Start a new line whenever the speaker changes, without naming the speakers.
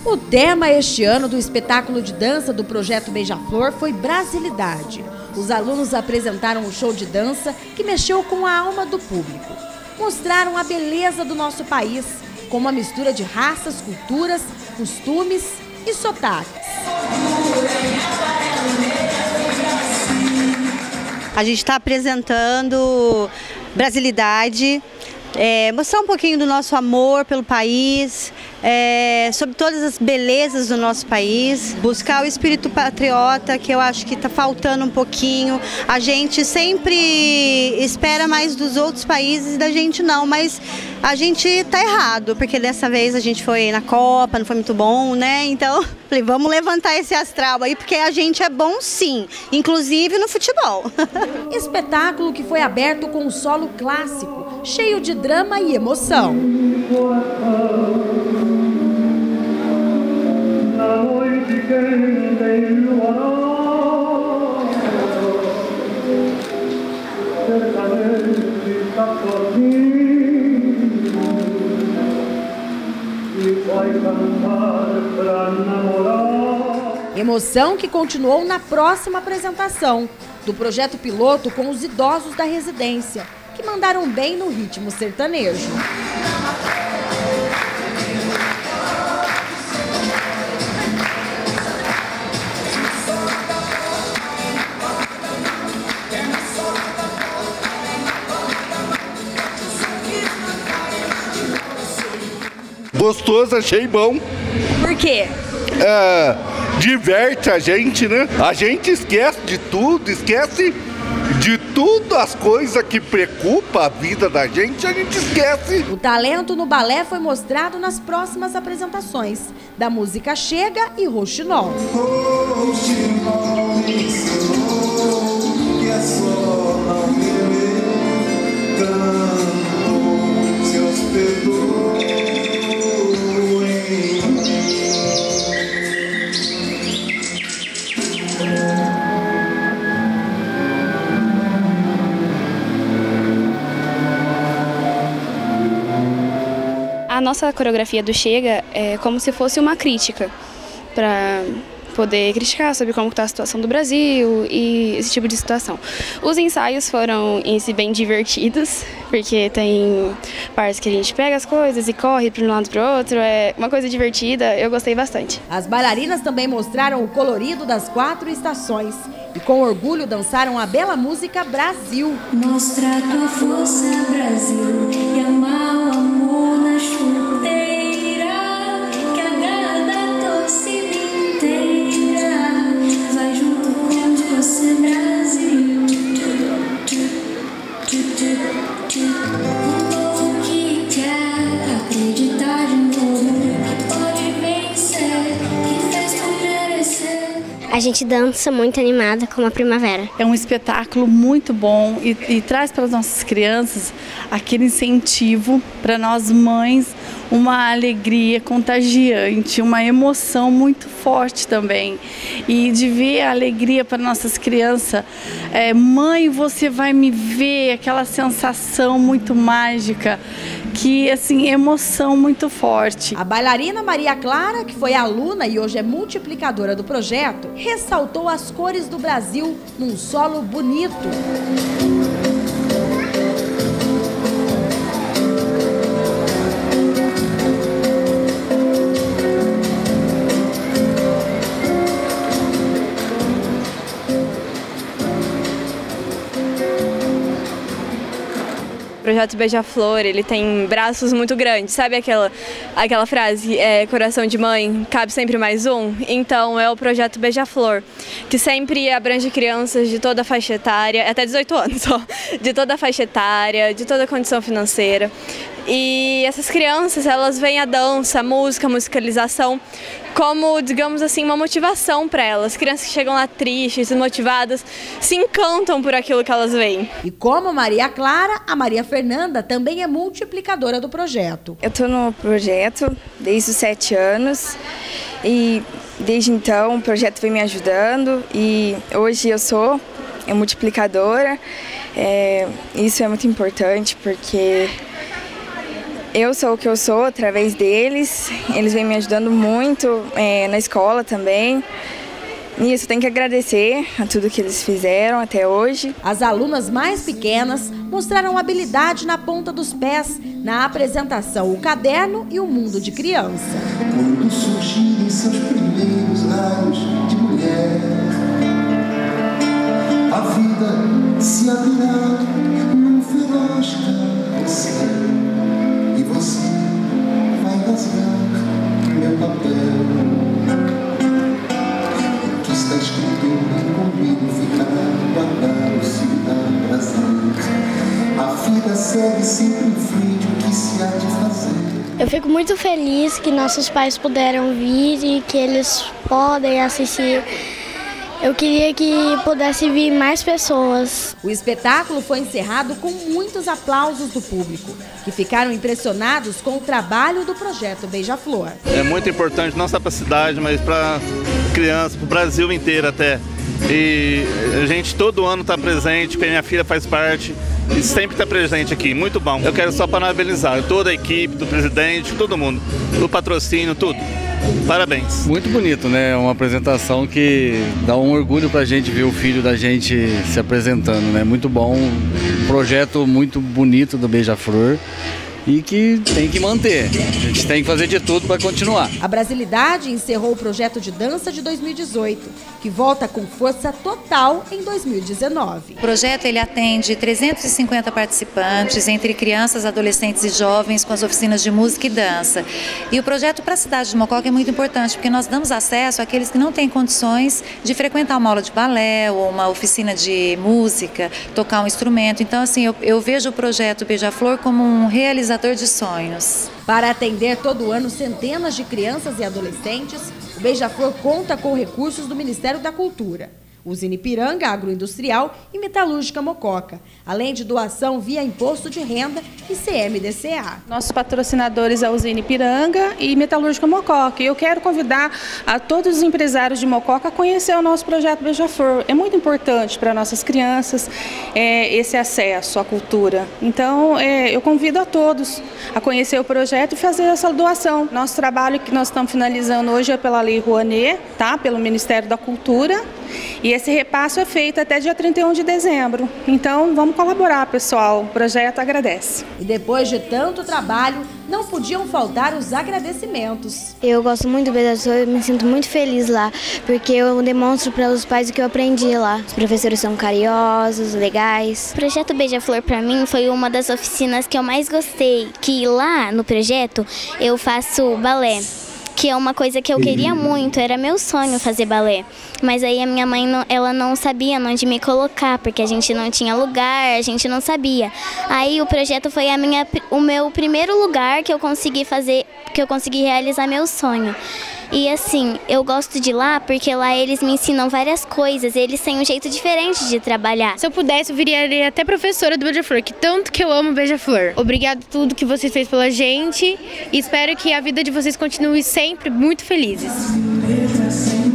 O tema este ano do espetáculo de dança do Projeto Beija-Flor foi Brasilidade. Os alunos apresentaram um show de dança que mexeu com a alma do público. Mostraram a beleza do nosso país, com uma mistura de raças, culturas, costumes e sotaques.
A gente está apresentando Brasilidade, mostrar um pouquinho do nosso amor pelo país, sobre todas as belezas do nosso país, buscar o espírito patriota, que eu acho que está faltando um pouquinho. A gente sempre espera mais dos outros países e da gente não, mas a gente está errado, porque dessa vez a gente foi na Copa, não foi muito bom, né? Então, falei, vamos levantar esse astral aí, porque a gente é bom sim, inclusive no futebol.
Espetáculo que foi aberto com um solo clássico, cheio de drama e emoção. Emoção que continuou na próxima apresentação do projeto piloto com os idosos da residência, que mandaram bem no ritmo sertanejo.
Gostoso, achei bom.
Por quê?
Diverte a gente, né? A gente esquece de tudo, esquece de tudo as coisas que preocupam a vida da gente, a gente esquece.
O talento no balé foi mostrado nas próximas apresentações da música Chega e Rouxinol.
A nossa coreografia do Chega é como se fosse uma crítica, para poder criticar sobre como está a situação do Brasil e esse tipo de situação. Os ensaios foram em si bem divertidos, porque tem partes que a gente pega as coisas e corre para um lado para o outro, é uma coisa divertida, eu gostei bastante.
As bailarinas também mostraram o colorido das 4 estações e com orgulho dançaram a bela música Brasil.
Mostra tua força, Brasil, e amar o amor na chuteira, que agrada a torcida inteira. Vai junto com você, Brasil. Um povo que quer acreditar de novo, que pode vencer, que fez por merecer.
A gente dança muito animada com a primavera.
É um espetáculo muito bom e traz para as nossas crianças aquele incentivo, para nós mães, uma alegria contagiante, uma emoção muito forte também. E de ver a alegria para nossas crianças, mãe, você vai me ver, aquela sensação muito mágica, que assim, emoção muito forte.
A bailarina Maria Clara, que foi aluna e hoje é multiplicadora do projeto, ressaltou as cores do Brasil num solo bonito.
O projeto Beija-Flor, ele tem braços muito grandes, sabe aquela frase, coração de mãe, cabe sempre mais um? Então é o projeto Beija-Flor, que sempre abrange crianças de toda a faixa etária, até 18 anos, de toda a faixa etária, de toda a condição financeira. E essas crianças, elas veem a dança, a música, a musicalização como, digamos assim, uma motivação para elas. Crianças que chegam lá tristes, desmotivadas, se encantam por aquilo que elas veem.
E como Maria Clara, a Maria Fernanda também é multiplicadora do projeto.
Eu estou no projeto desde os 7 anos e desde então o projeto vem me ajudando e hoje eu sou multiplicadora. Isso é muito importante porque eu sou o que eu sou através deles. Eles vêm me ajudando muito na escola também. E isso, tem que agradecer a tudo que eles fizeram até hoje.
As alunas mais pequenas mostraram habilidade na ponta dos pés na apresentação O Caderno e o Mundo de Criança.
Quando surgirem seus primeiros raios de mulher, a vida se abrirá num feroz carrossel e você vai rasgar meu papel. Está escrito comigo, ficará guardado, se dá prazer. A vida segue sempre em frente, o que se há de fazer.
Eu fico muito feliz que nossos pais puderam vir e que eles podem assistir. Eu queria que pudesse vir mais pessoas.
O espetáculo foi encerrado com muitos aplausos do público, que ficaram impressionados com o trabalho do projeto Beija-Flor.
É muito importante não só para a cidade, mas para crianças, para o Brasil inteiro até. E a gente todo ano está presente, porque minha filha faz parte e sempre está presente aqui, muito bom. Eu quero só parabenizar toda a equipe, do presidente, todo mundo, do patrocínio, tudo. Parabéns.
Muito bonito, né? É uma apresentação que dá um orgulho pra gente ver o filho da gente se apresentando, né? Muito bom, um projeto muito bonito do Beija-Flor e que tem que manter. A gente tem que fazer de tudo para continuar.
A Brasilidade encerrou o projeto de dança de 2018, que volta com força total em 2019.
O projeto ele atende 350 participantes, entre crianças, adolescentes e jovens, com as oficinas de música e dança. E o projeto para a cidade de Mococa é muito importante, porque nós damos acesso àqueles que não têm condições de frequentar uma aula de balé ou uma oficina de música, tocar um instrumento. Então, assim, eu vejo o projeto Beija-Flor como um realizador de sonhos.
Para atender todo ano centenas de crianças e adolescentes, o Beija-Flor conta com recursos do Ministério da Cultura, Usina Ipiranga Agroindustrial e Metalúrgica Mococa, além de doação via Imposto de Renda e CMDCA.
Nossos patrocinadores é a Usina Ipiranga e Metalúrgica Mococa. E eu quero convidar a todos os empresários de Mococa a conhecer o nosso projeto Beija-Flor. É muito importante para nossas crianças esse acesso à cultura. Então, eu convido a todos a conhecer o projeto e fazer essa doação. Nosso trabalho que nós estamos finalizando hoje é pela Lei Rouanet, tá? Pelo Ministério da Cultura. E esse repasso é feito até dia 31 de dezembro. Então, vamos colaborar, pessoal. O projeto agradece.
E depois de tanto trabalho, não podiam faltar os agradecimentos.
Eu gosto muito do Beija-Flor, eu me sinto muito feliz lá, porque eu demonstro para os pais o que eu aprendi lá. Os professores são carinhosos, legais. O projeto Beija-Flor, para mim, foi uma das oficinas que eu mais gostei. Que lá no projeto eu faço balé, que é uma coisa que eu queria muito, era meu sonho fazer balé. Mas aí a minha mãe ela não sabia onde me colocar, porque a gente não tinha lugar, a gente não sabia. Aí o projeto foi o meu primeiro lugar que eu consegui fazer, que eu consegui realizar meu sonho. E assim, eu gosto de lá porque lá eles me ensinam várias coisas, eles têm um jeito diferente de trabalhar.
Se eu pudesse, eu viria até professora do Beija-Flor, que tanto que eu amo Beija-Flor. Obrigado por tudo que vocês fez pela gente e espero que a vida de vocês continue sempre muito felizes.